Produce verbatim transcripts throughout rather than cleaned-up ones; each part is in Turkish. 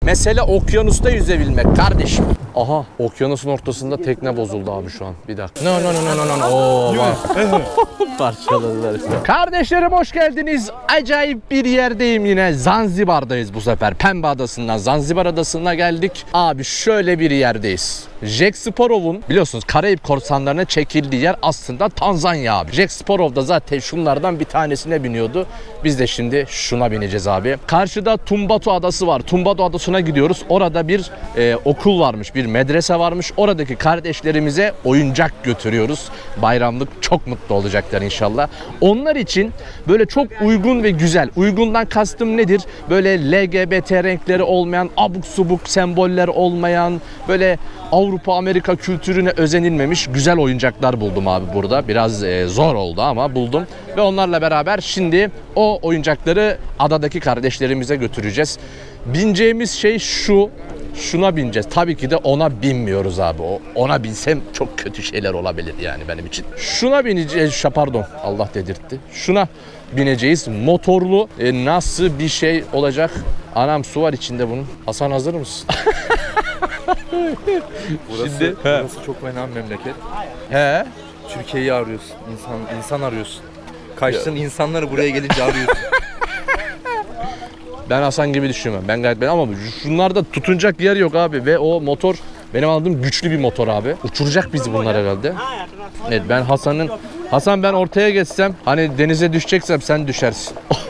Mesele okyanusta yüzebilmek kardeşim. Aha, okyanusun ortasında tekne bozuldu abi şu an. Bir dakika. No no no no no no. Oo, parçaladılar işte. Kardeşlerim hoş geldiniz. Acayip bir yerdeyim yine. Zanzibar'dayız bu sefer. Pembe Adası'ndan Zanzibar Adası'na geldik. Abi şöyle bir yerdeyiz. Jack Sparrow'un biliyorsunuz Karayip korsanlarına çekildiği yer aslında Tanzanya abi. Jack Sparrow da zaten şunlardan bir tanesine biniyordu. Biz de şimdi şuna bineceğiz abi. Karşıda Tumbatu Adası var. Tumbatu Adası'na gidiyoruz. Orada bir e, okul varmış, bir medrese varmış. Oradaki kardeşlerimize oyuncak götürüyoruz. Bayramlık, çok mutlu olacaklar inşallah. Onlar için böyle çok uygun ve güzel. Uygundan kastım nedir? Böyle L G B T renkleri olmayan, abuk subuk semboller olmayan, böyle Avrupa Amerika kültürüne özenilmemiş güzel oyuncaklar buldum abi burada. Biraz e, zor oldu ama buldum. Ve onlarla beraber şimdi o oyuncakları adadaki kardeşlerimize götüreceğiz. Bineceğimiz şey şu. Şuna bineceğiz. Tabii ki de ona binmiyoruz abi. O, ona binsem çok kötü şeyler olabilir yani benim için. Şuna bineceğiz. Pardon, Allah dedirtti. Şuna bineceğiz. Motorlu e, nasıl bir şey olacak? Anam su var içinde bunun. Hasan hazır mısın? Burası, Şimdi, burası çok fena memleket. He. Türkiye'yi arıyorsun. İnsan insan arıyorsun. Kaçtığın ya. insanları buraya gelince arıyorsun. Ben Hasan gibi düşünmem. Ben gayet ben ama şunlarda tutunacak yer yok abi ve o motor benim aldığım güçlü bir motor abi. Uçuracak bizi bunlar herhalde. Evet, ben Hasan'ın Hasan ben ortaya geçsem hani denize düşeceksem sen düşersin.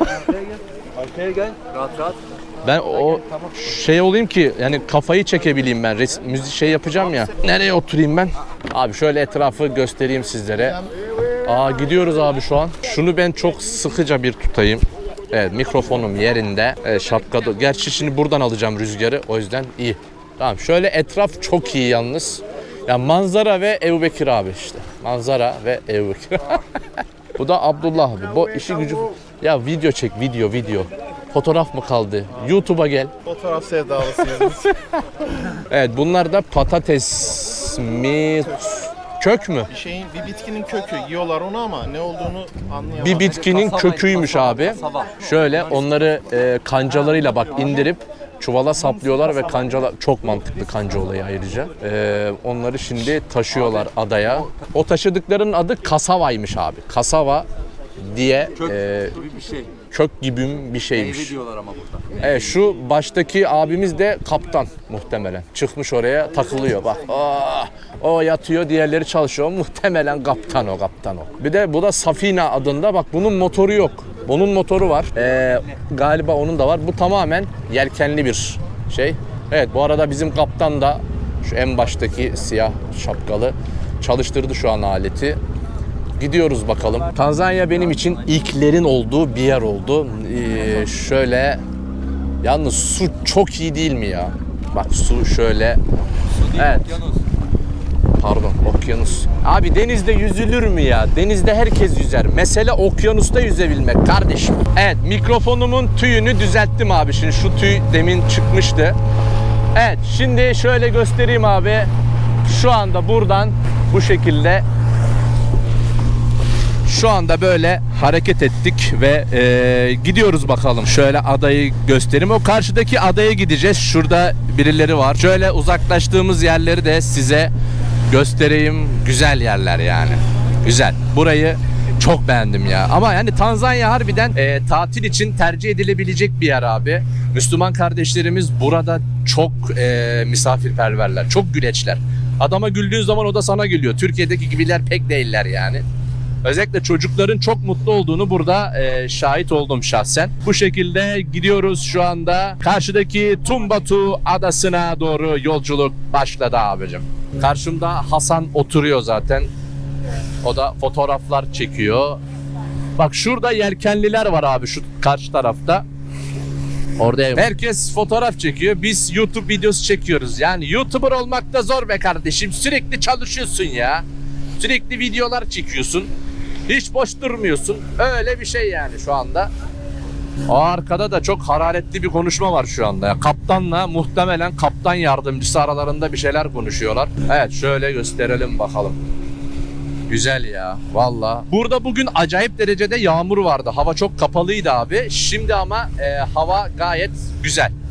Arkaya gel. Rahat rahat. Ben o şey olayım ki yani kafayı çekebileyim ben. Resim, müzik şey yapacağım ya. Nereye oturayım ben? Abi şöyle etrafı göstereyim sizlere. Aa gidiyoruz abi şu an. Şunu ben çok sıkıca bir tutayım. Evet, mikrofonum yerinde. Evet, şapkada. Gerçi şimdi buradan alacağım rüzgarı. O yüzden iyi. Tamam, şöyle etraf çok iyi yalnız. Ya manzara ve Ebubekir abi işte. Manzara ve Ebubekir. Bu da Abdullah abi. Bu işi gücü. Ya video çek, video video. Fotoğraf mı kaldı? YouTube'a gel. Fotoğraf sevdalısıyız. Evet, bunlar da patates mi? Kök mü? Bir şeyin, bir bitkinin kökü. Yiyorlar onu ama ne olduğunu anlayamadım. Bir bitkinin Kasaba, köküymüş kasaba, abi. kasaba. Şöyle onları e, kancalarıyla bak indirip çuvala saplıyorlar ve kancalar çok mantıklı kanca olayı ayrıca. E, onları şimdi taşıyorlar adaya. O taşıdıklarının adı kasavaymış abi. Kasava diye Kök e, gibi bir şey. kök gibi bir şeymiş. Meyve diyorlar ama burada. Evet, şu baştaki abimiz de kaptan muhtemelen. Çıkmış oraya takılıyor bak. Aa, o yatıyor, diğerleri çalışıyor. Muhtemelen kaptan o, kaptan o. Bir de bu da Safina adında. Bak bunun motoru yok. Bunun motoru var. Ee, galiba onun da var. Bu tamamen yelkenli bir şey. Evet, bu arada bizim kaptan da şu en baştaki siyah şapkalı çalıştırdı şu an aleti. Gidiyoruz bakalım. Tanzanya benim için ilklerin olduğu bir yer oldu. Ee, şöyle yalnız su çok iyi değil mi ya? Bak su şöyle. Su değil, Evet. okyanus. Pardon, okyanus. Abi denizde yüzülür mü ya? Denizde herkes yüzer. Mesele okyanusta yüzebilmek kardeşim. Evet, mikrofonumun tüyünü düzelttim abi. Şimdi şu tüy demin çıkmıştı. Evet, şimdi şöyle göstereyim abi. Şu anda buradan bu şekilde şu anda böyle hareket ettik ve e, gidiyoruz bakalım. Şöyle adayı göstereyim. O karşıdaki adaya gideceğiz. Şurada birileri var. Şöyle uzaklaştığımız yerleri de size göstereyim. Güzel yerler yani. Güzel. Burayı çok beğendim ya. Ama yani Tanzanya harbiden e, tatil için tercih edilebilecek bir yer abi. Müslüman kardeşlerimiz burada çok e, misafirperverler. Çok güleçler. Adama güldüğün zaman o da sana gülüyor. Türkiye'deki gibiler pek değiller yani. Özellikle çocukların çok mutlu olduğunu burada e, şahit oldum şahsen. Bu şekilde gidiyoruz şu anda. Karşıdaki Tumbatu Adası'na doğru yolculuk başladı abicim. Karşımda Hasan oturuyor zaten. O da fotoğraflar çekiyor. Bak şurada yelkenliler var abi şu karşı tarafta. Orada herkes fotoğraf çekiyor. Biz YouTube videosu çekiyoruz. Yani YouTuber olmak da zor be kardeşim. Sürekli çalışıyorsun ya. Sürekli videolar çekiyorsun. Hiç boş durmuyorsun. Öyle bir şey yani şu anda. O arkada da çok hararetli bir konuşma var şu anda. Ya. Kaptanla muhtemelen kaptan yardımcısı aralarında bir şeyler konuşuyorlar. Evet, şöyle gösterelim bakalım. Güzel ya valla. Burada bugün acayip derecede yağmur vardı. Hava çok kapalıydı abi. Şimdi ama e, hava gayet güzel.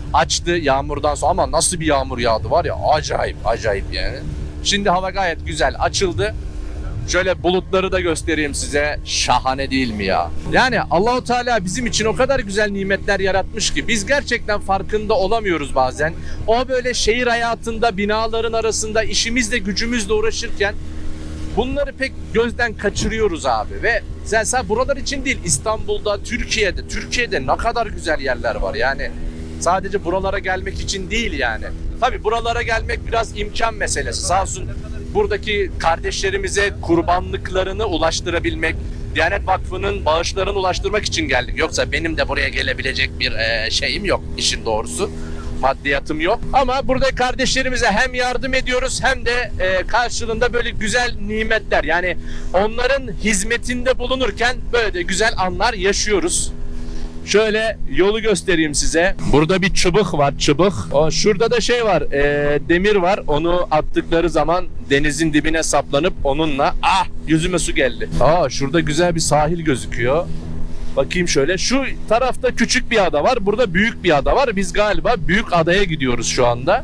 açtı yağmurdan sonra ama nasıl bir yağmur yağdı var ya, acayip acayip yani. Şimdi hava gayet güzel açıldı. Şöyle bulutları da göstereyim size. Şahane değil mi ya? Yani Allahu Teala bizim için o kadar güzel nimetler yaratmış ki biz gerçekten farkında olamıyoruz bazen. O böyle şehir hayatında, binaların arasında işimizle gücümüzle uğraşırken bunları pek gözden kaçırıyoruz abi. Ve sen, sen buralar için değil, İstanbul'da, Türkiye'de, Türkiye'de ne kadar güzel yerler var yani. Sadece buralara gelmek için değil yani. Tabii buralara gelmek biraz imkan meselesi. Sağ olsun buradaki kardeşlerimize kurbanlıklarını ulaştırabilmek, Diyanet Vakfı'nın bağışlarını ulaştırmak için geldik. Yoksa benim de buraya gelebilecek bir e, şeyim yok işin doğrusu. Maddiyatım yok. Ama burada kardeşlerimize hem yardım ediyoruz hem de e, karşılığında böyle güzel nimetler. Yani onların hizmetinde bulunurken böyle de güzel anlar yaşıyoruz. Şöyle yolu göstereyim size. Burada bir çubuk var, çubuk. O şurada da şey var, e, demir var. Onu attıkları zaman denizin dibine saplanıp onunla ah yüzüme su geldi. Aa şurada güzel bir sahil gözüküyor. Bakayım şöyle. Şu tarafta küçük bir ada var. Burada büyük bir ada var. Biz galiba büyük adaya gidiyoruz şu anda.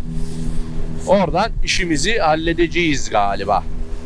Oradan işimizi halledeceğiz galiba.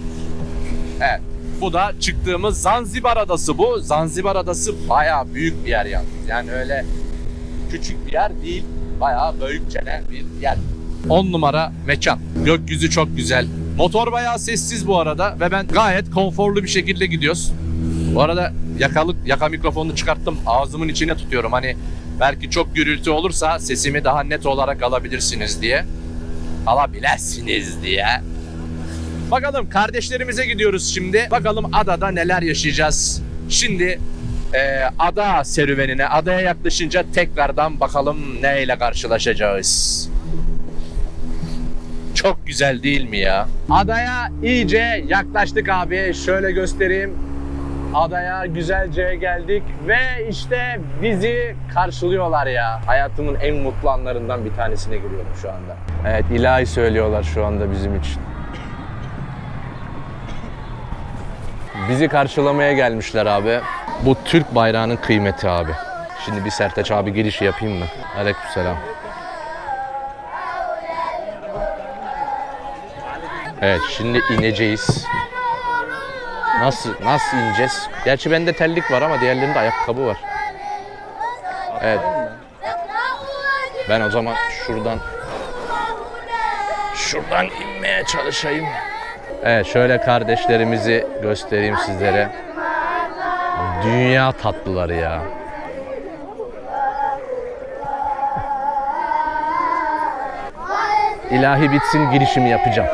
Evet. Bu da çıktığımız Zanzibar Adası bu. Zanzibar Adası bayağı büyük bir yer yalnız. Yani öyle küçük bir yer değil. Bayağı büyükçe bir yer. on numara mekan. Gökyüzü çok güzel. Motor bayağı sessiz bu arada ve ben gayet konforlu bir şekilde gidiyoruz. Bu arada yakalık, yaka mikrofonunu çıkarttım. Ağzımın içine tutuyorum. Hani belki çok gürültü olursa sesimi daha net olarak alabilirsiniz diye. Alabilirsiniz diye. Bakalım kardeşlerimize gidiyoruz şimdi. Bakalım adada neler yaşayacağız. Şimdi e, ada serüvenine, adaya yaklaşınca tekrardan bakalım neyle karşılaşacağız. Çok güzel değil mi ya? Adaya iyice yaklaştık abi. Şöyle göstereyim. Adaya güzelce geldik ve işte bizi karşılıyorlar ya. Hayatımın en mutlu anlarından bir tanesine giriyorum şu anda. Evet, ilahi söylüyorlar şu anda bizim için. Bizi karşılamaya gelmişler abi. Bu Türk bayrağının kıymeti abi. Şimdi bir Sertaç abi girişi yapayım mı? Aleykümselam. Evet, şimdi ineceğiz. Nasıl nasıl ineceğiz? Gerçi bende terlik var ama diğerlerinde ayakkabı var. Evet. Ben o zaman şuradan şuradan inmeye çalışayım. Evet, şöyle kardeşlerimizi göstereyim sizlere. Dünya tatlıları ya. İlahi bitsin, girişimi yapacağım.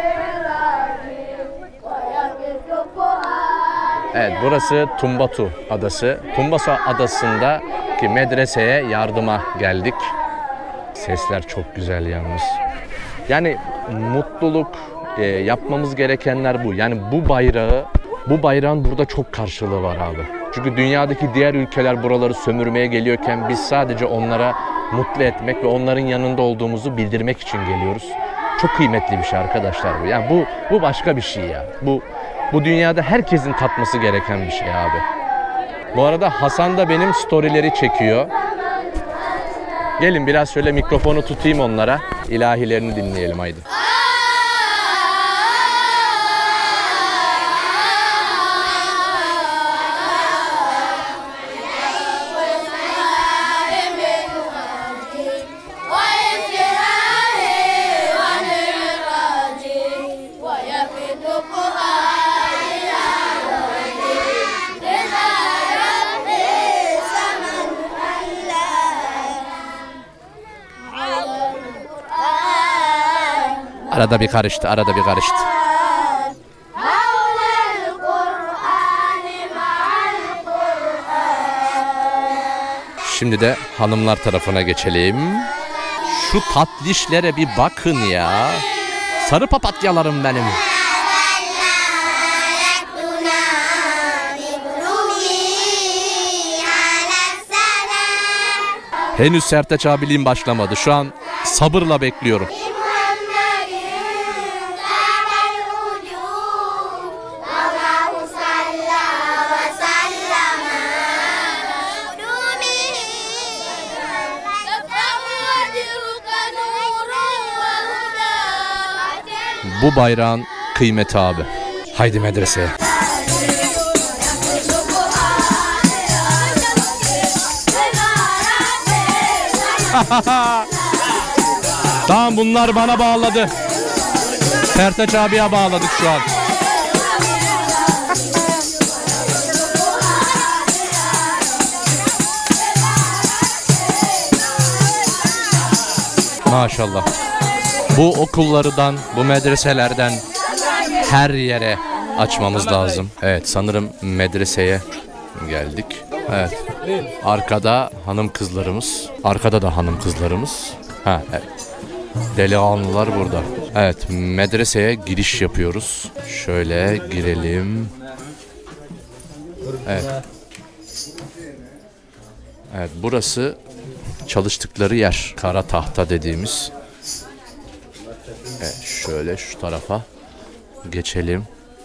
Evet, burası Tumbatu Adası. Tumbatu Adası'ndaki medreseye yardıma geldik. Sesler çok güzel yalnız. Yani mutluluk, e, yapmamız gerekenler bu. Yani bu bayrağı, bu bayrağın burada çok karşılığı var abi. Çünkü dünyadaki diğer ülkeler buraları sömürmeye geliyorken biz sadece onlara mutlu etmek ve onların yanında olduğumuzu bildirmek için geliyoruz. Çok kıymetli bir şey arkadaşlar bu. Yani bu bu başka bir şey ya. Bu bu dünyada herkesin tatması gereken bir şey abi. Bu arada Hasan da benim storyleri çekiyor. Gelin biraz şöyle mikrofonu tutayım onlara. İlahilerini dinleyelim haydi. Arada bir karıştı, arada bir karıştı. Şimdi de hanımlar tarafına geçelim. Şu tatlışlere bir bakın ya. Sarı papatyalarım benim. Henüz Sertaç abiliğim başlamadı. Şu an sabırla bekliyorum. bu bayrağın kıymeti abi. Haydi medreseye. Tamam, bunlar bana bağladı. Sertaç abiye bağladık şu an. Maşallah. Bu okullardan, bu medreselerden her yere açmamız lazım. Evet, sanırım medreseye geldik. Evet. Arkada hanım kızlarımız. Arkada da hanım kızlarımız. Ha, evet. Delikanlılar burada. Evet, medreseye giriş yapıyoruz. Şöyle girelim. Evet. Evet, burası çalıştıkları yer. Kara tahta dediğimiz. Evet, şöyle şu tarafa geçelim.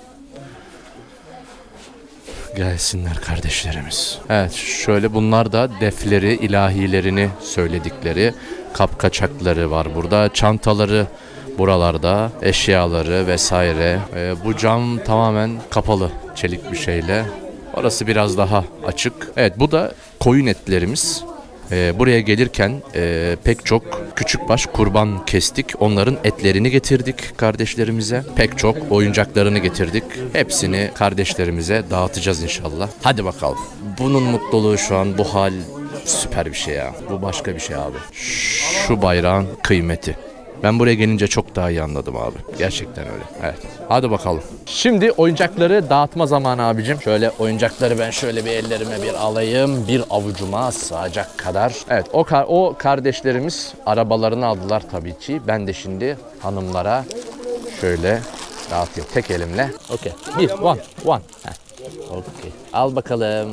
Gelsinler kardeşlerimiz. Evet, şöyle bunlar da defleri, ilahilerini söyledikleri kapkaçakları var burada. Çantaları buralarda, eşyaları vesaire. Ee, bu cam tamamen kapalı çelik bir şeyle. Orası biraz daha açık. Evet, bu da koyun etlerimiz. Ee, buraya gelirken e, pek çok küçükbaş kurban kestik. Onların etlerini getirdik kardeşlerimize. Pek çok oyuncaklarını getirdik. Hepsini kardeşlerimize dağıtacağız inşallah. Hadi bakalım. Bunun mutluluğu şu an, bu hal süper bir şey ya. Bu başka bir şey abi. Şu bayrağın kıymeti. Ben buraya gelince çok daha iyi anladım abi. Gerçekten öyle. Evet. Hadi bakalım. Şimdi oyuncakları dağıtma zamanı abicim. Şöyle oyuncakları ben şöyle bir ellerime bir alayım. Bir avucuma sığacak kadar. Evet, o kar o kardeşlerimiz arabalarını aldılar tabii ki. Ben de şimdi hanımlara şöyle dağıtayım tek elimle. Okey. Bir, one, one. Okey. Al bakalım.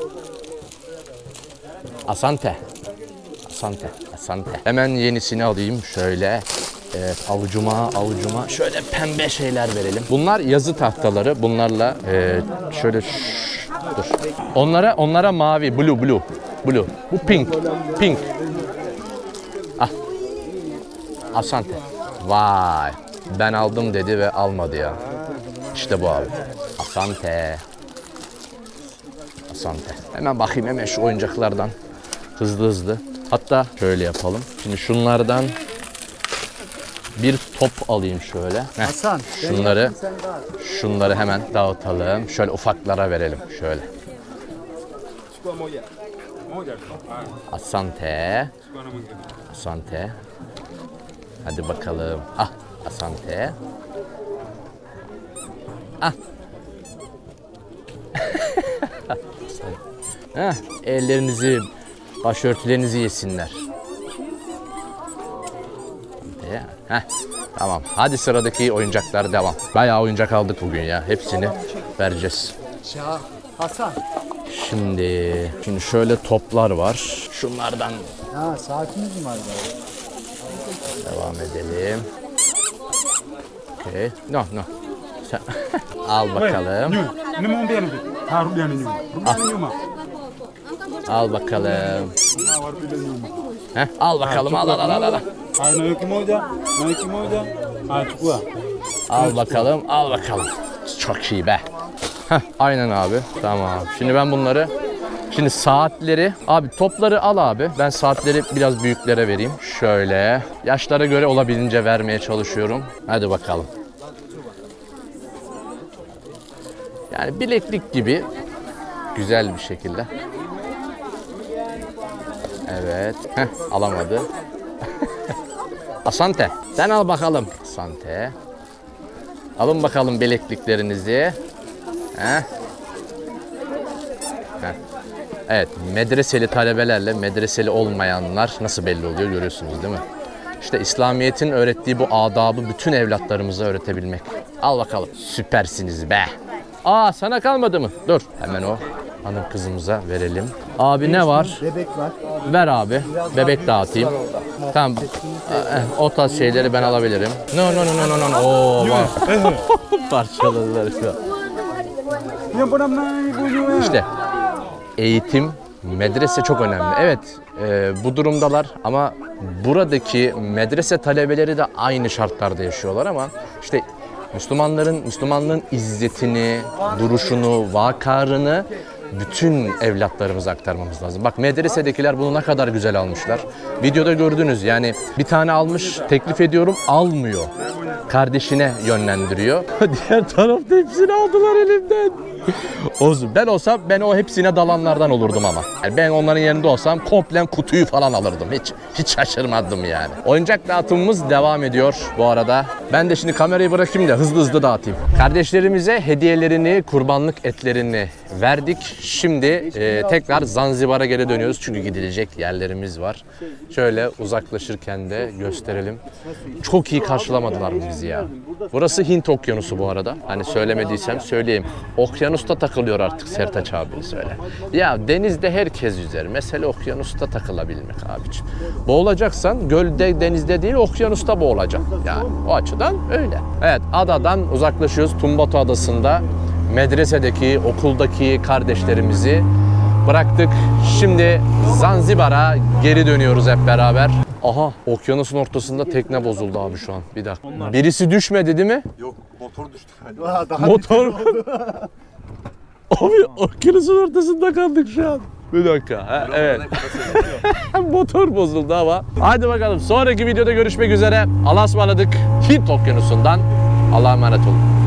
Asante. Asante. Asante. Hemen yenisini alayım şöyle. Evet, avucuma avucuma şöyle pembe şeyler verelim. Bunlar yazı tahtaları. Bunlarla e, şöyle şş, dur. Onlara onlara mavi, blue blue. Blue. Bu pink. Pink. Ah. Asante. Vay. Ben aldım dedi ve almadı ya. İşte bu abi. Asante. Asante. Hemen bakayım hemen şu oyuncaklardan. Hızlı hızlı. Hatta şöyle yapalım. Şimdi şunlardan bir top alayım şöyle. Heh. Hasan, Şunları, şunları hemen dağıtalım. Şöyle ufaklara verelim. Şöyle. Asante. Asante. Hadi bakalım. Ah, asante. Ah. Heh, ellerinizi, başörtülerinizi yesinler. Heh, tamam. Hadi sıradaki oyuncaklar devam. Bayağı oyuncak aldık bugün ya. Hepsini vereceğiz. Hasan. Şimdi, şimdi şöyle toplar var. Şunlardan Ha, saatimiz mi var daha? devam edelim. Okay. No, no. Sen... Al bakalım. Al bakalım. Heh, al bakalım. Al al al al. al. Al bakalım. Al bakalım. Çok iyi be. Heh, aynen abi. Tamam. Şimdi ben bunları, şimdi saatleri, abi topları al abi. Ben saatleri biraz büyüklere vereyim. Şöyle. Yaşlara göre olabildiğince vermeye çalışıyorum. Hadi bakalım. Yani bileklik gibi güzel bir şekilde. Evet. Heh, alamadı. Asante. Sen al bakalım. Asante. Alın bakalım bilekliklerinizi. Heh. Heh. Evet, medreseli talebelerle medreseli olmayanlar nasıl belli oluyor görüyorsunuz değil mi? İşte İslamiyet'in öğrettiği bu adabı bütün evlatlarımıza öğretebilmek. Al bakalım. Süpersiniz be. Aa, sana kalmadı mı? Dur. Hemen o hanım kızımıza verelim. Abi ne var? Bebek var. Ver abi. Bebek dağıtayım. Tamam. O tarz şeyleri ben alabilirim. No no no no no no. Oo, var. Parçaladılar şu an. İşte eğitim medrese çok önemli. Evet, e, bu durumdalar ama buradaki medrese talebeleri de aynı şartlarda yaşıyorlar ama işte Müslümanların, Müslümanlığın izzetini, duruşunu, vakarını bütün evlatlarımıza aktarmamız lazım. Bak medresedekiler bunu ne kadar güzel almışlar. Videoda gördünüz yani bir tane almış, teklif ediyorum, almıyor. Kardeşine yönlendiriyor. Diğer tarafta hepsini aldılar elimden. Olsun. Ben olsam ben o hepsine dalanlardan olurdum ama. Yani ben onların yerinde olsam komple kutuyu falan alırdım. Hiç hiç şaşırmadım yani. Oyuncak dağıtımımız devam ediyor bu arada. Ben de şimdi kamerayı bırakayım da hızlı hızlı dağıtayım. Kardeşlerimize hediyelerini, kurbanlık etlerini verdik. Şimdi e, tekrar Zanzibar'a geri dönüyoruz çünkü gidilecek yerlerimiz var. Şöyle uzaklaşırken de gösterelim. Çok iyi karşılamadılar bizi ya. Burası Hint Okyanusu bu arada. Hani söylemediysem söyleyeyim. Okyanusta takılıyor artık Sertaç abi söyle. Ya denizde herkes yüzer. Mesele okyanusta takılabilmek abiciğim. Boğulacaksan gölde, denizde değil okyanusta boğulacaksın. Yani o açıdan öyle. Evet, adadan uzaklaşıyoruz. Tumbatu Adası'nda medresedeki, okuldaki kardeşlerimizi bıraktık. Şimdi Zanzibar'a geri dönüyoruz hep beraber. Aha, okyanusun ortasında tekne bozuldu abi şu an. Bir dakika. Birisi düşmedi değil mi? Yok, motor düştü galiba. Motor mu? Abi okyanusun ortasında kaldık şu an. Bir dakika. Ha, evet. Motor bozuldu ama. Hadi bakalım sonraki videoda görüşmek üzere. Allah'a ısmarladık. Hint Okyanusu'ndan. Allah'a emanet olun.